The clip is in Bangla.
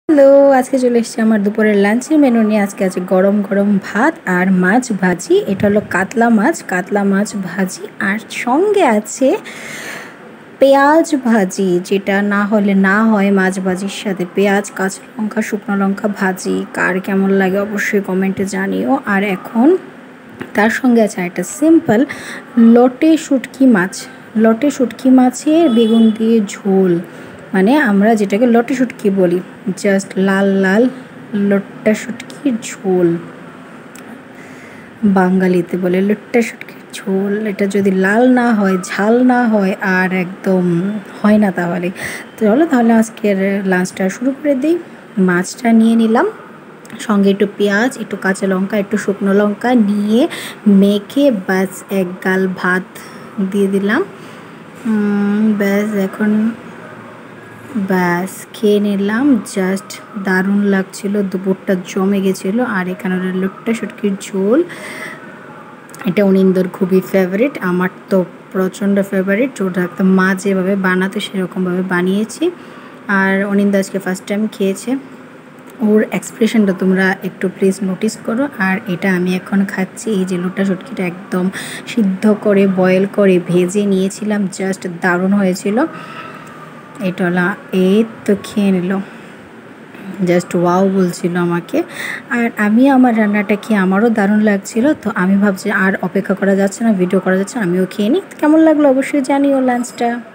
হ্যালো, আজকে চলে এসেছি আমার দুপুরের লাঞ্চের মেনু নিয়ে। আজকে আছে গরম গরম ভাত আর মাছ ভাজি। এটা হলো কাতলা মাছ ভাজি, আর সঙ্গে আছে পেঁয়াজ ভাজি, যেটা না হলে না হয় মাছ ভাজির সাথে। পেঁয়াজ, কাঁচা লঙ্কা, শুকনো লঙ্কা ভাজি কার কেমন লাগে অবশ্যই কমেন্টে জানিও। আর এখন তার সঙ্গে আছে একটা সিম্পল লটে শুটকি মাছের বেগুন দিয়ে ঝোল, মানে আমরা যেটাকে লটে শুটকি বলি, জাস্ট লাল লাল লট্টা শুটকির ঝোল, বাঙালিতে বলে লট্টা শুটকির ঝোল। এটা যদি লাল না হয়, ঝাল না হয়, আর একদম হয় না, তাহলে আজকের লাঞ্চটা শুরু করে দিই। মাছটা নিয়ে নিলাম, সঙ্গে একটু পেঁয়াজ, একটু কাঁচা লঙ্কা, একটু শুকনো লঙ্কা নিয়ে মেখে ব্যাস এক গাল ভাত দিয়ে দিলাম। ব্যাস খেয়ে নিলাম। জাস্ট দারুণ লাগছিল, দুপুরটা জমে গেছিলো। আর এখানে লট্টা শুটকির ঝোল, এটা অনিন্দর খুবই ফেভারিট, আমার তো প্রচণ্ড ফেভারিট। ওটা একদম মা যেভাবে বানাতো সেরকমভাবে বানিয়েছি। আর অনিন্দা আজকে ফার্স্ট টাইম খেয়েছে, ওর এক্সপ্রেশনটা তোমরা একটু প্লিজ নোটিস করো। আর এটা আমি এখন খাচ্ছি। এই যে লট্টা শুটকিটা একদম সিদ্ধ করে, বয়েল করে, ভেজে নিয়েছিলাম, জাস্ট দারুণ হয়েছিল। এটা হলো এই তো খেয়ে নিল, জাস্ট ওয়াও বলছিল আমাকে। আর আমি আমার রান্নাটা খেয়ে আমারও দারুণ লাগছিল। তো আমি ভাবছি আর অপেক্ষা করা যাচ্ছে না, ভিডিও করা যাচ্ছে না, আমিও খেয়ে নিই। কেমন লাগলো অবশ্যই জানিও লাঞ্চটা।